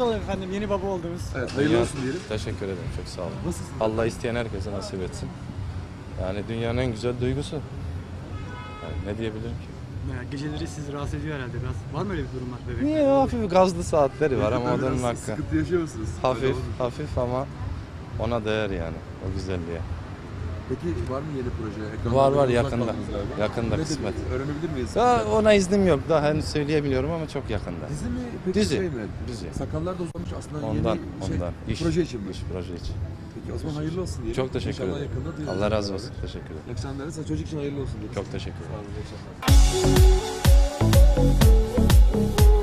olalım efendim. Yeni baba oldunuz. Evet, hayırlı olsun diyelim. Teşekkür ederim, çok sağ olun. Nasılsınız? Allah isteyen herkese nasip etsin. Yani dünyanın en güzel duygusu. Yani ne diyebilirim ki? Geceleri sizi rahatsız ediyor herhalde biraz. Var mı öyle bir durumlar bebek? Niye, hafif gazlı saatleri var ama o da onun Biraz hakkı. sıkıntı yaşıyor musunuz? Hafif, Öyle olur. hafif ama ona değer yani, o güzelliğe. Peki var mı yeni proje? Ekranlarda Var uzak yakında, kaldınız galiba. yakında Nedir? kısmet. Öğrenebilir miyiz? Daha ona iznim yok, daha henüz söyleyebiliyorum ama çok yakında. Dizi mi? Peki Dizi, şey mi? dizi. Sakallar da uzamış aslında Ondan, yeni şey. ondan. Proje için mi? İş, proje için. Peki o zaman hayırlı olsun diyelim. Çok teşekkür İnşallah ederim. yakında duyuruz. Allah razı olsun, teşekkür ederim. İyi akşamlar. Çocuk için hayırlı olsun diyelim. Çok teşekkür Sağ ederim. olun. İyi akşamlar.